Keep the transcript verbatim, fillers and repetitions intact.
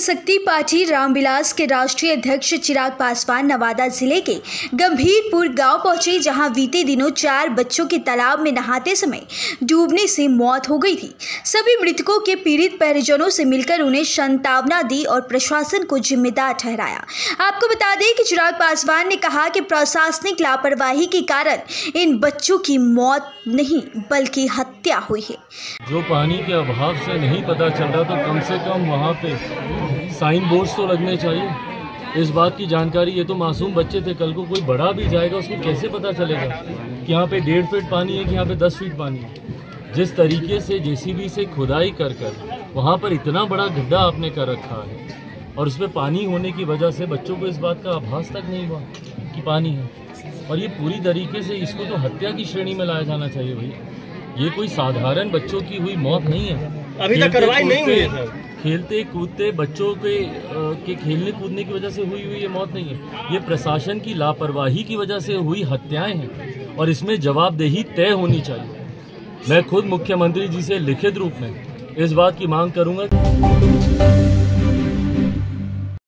जनशक्ति party Ramvilas के राष्ट्रीय अध्यक्ष चिराग पासवान नवादा जिले के गंभीरपुर गांव पहुंचे, जहां बीते दिनों चार बच्चों के तालाब में नहाते समय डूबने से मौत हो गई थी। सभी मृतकों के पीड़ित परिजनों से मिलकर उन्हें सांत्वना दी और प्रशासन को जिम्मेदार ठहराया। आपको बता दें कि चिराग पासवान ने कहा कि प्रशासनिक लापरवाही के कारण इन बच्चों की मौत नहीं बल्कि हत्या हुई है। जो पानी के अभाव से नहीं पता चल रहा, तो कम से कम वहाँ पे साइन बोर्ड्स तो लगने चाहिए। इस बात की जानकारी, ये तो मासूम बच्चे थे, कल को कोई बड़ा भी जाएगा उसको कैसे पता चलेगा कि यहाँ पे डेढ़ फीट पानी है कि यहाँ पे दस फीट पानी है। जिस तरीके से जेसीबी से खुदाई कर कर वहाँ पर इतना बड़ा गड्ढा आपने कर रखा है और उसमें पानी होने की वजह से बच्चों को इस बात का आभास तक नहीं हुआ कि पानी है, और ये पूरी तरीके से इसको तो हत्या की श्रेणी में लाया जाना चाहिए। भाई ये कोई साधारण बच्चों की हुई मौत नहीं है, अभी तक कार्रवाई नहीं हुई है सर। खेलते कूदते बच्चों के के खेलने कूदने की वजह से हुई हुई ये मौत नहीं है, ये प्रशासन की लापरवाही की वजह से हुई हत्याएं हैं और इसमें जवाबदेही तय होनी चाहिए। मैं खुद मुख्यमंत्री जी से लिखित रूप में इस बात की मांग करूंगा।